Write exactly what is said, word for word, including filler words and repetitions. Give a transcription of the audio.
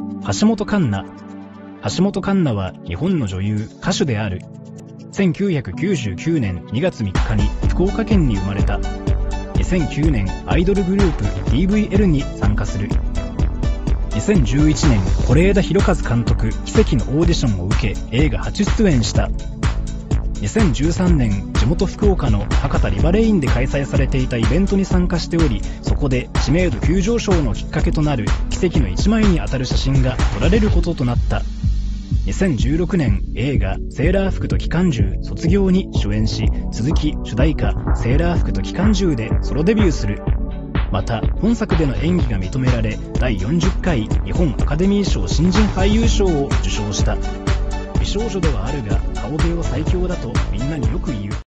橋本環奈。橋本環奈は日本の女優、歌手である。せんきゅうひゃくきゅうじゅうきゅうねんにがつみっかに福岡県に生まれた。にせんきゅうねんアイドルグループ ティーブイエル に参加する。にせんじゅういちねん是枝裕和監督奇跡のオーディションを受け映画初出演した。にせんじゅうさんねん地元福岡の博多リバレインで開催されていたイベントに参加しており、そこで知名度急上昇のきっかけとなる奇跡の一枚にあたる写真が撮られることとなった。にせんじゅうろくねん映画セーラー服と機関銃卒業に主演し、続き主題歌セーラー服と機関銃でソロデビューする。また本作での演技が認められ、だいよんじゅっかい日本アカデミー賞新人俳優賞を受賞した。美少女ではあるが顔芸は最強だとみんなによく言う。